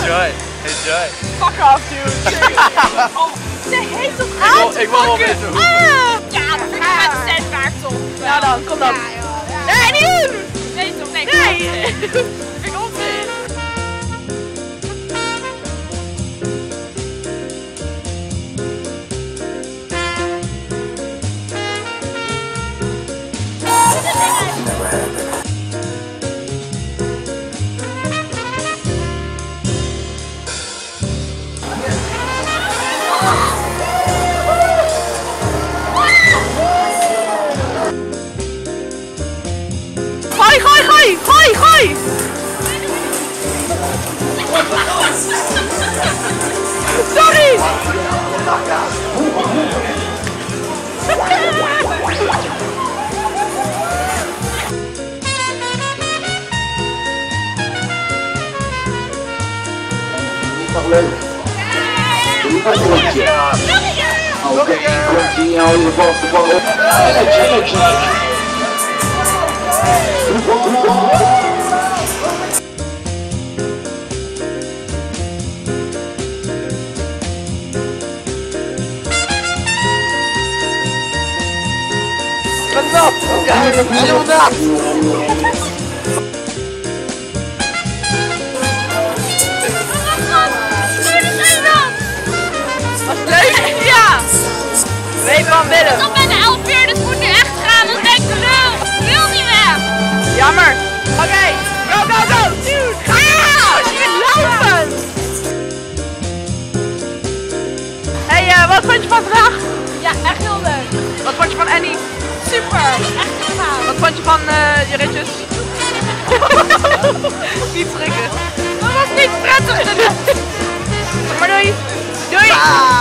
Enjoy. Enjoy. Fuck off, dude. Oh, ze heeft toch aan te Ik wil wel pakken. weten hoe. Ja, dat vind ik het cent waard toch. Nou dan, kom dan. Nee, niet doen. Nee toch, nee. Nee. Dat vind ik onzin. Gooi! Sorry! Nog leuk. Doe nog een rondje. Oké, rondje, hou je de bal op. Wat is dat? Inderdaad. Was het leuk? Ja! Weet van Willem. Stop bij de 11 uur, dus moet nu echt gaan. Dan denk ik, ik wil niet meer. Jammer. Oké, go! Dude, ga! Je bent lopen! Hey, wat vond je van vandaag? Ja, echt heel leuk. Wat vond je van Annie? Super, echt heel gaaf. Wat vond je van je ritjes? Niet schrikken. Dat was niet prettig. Maar doei! Doei!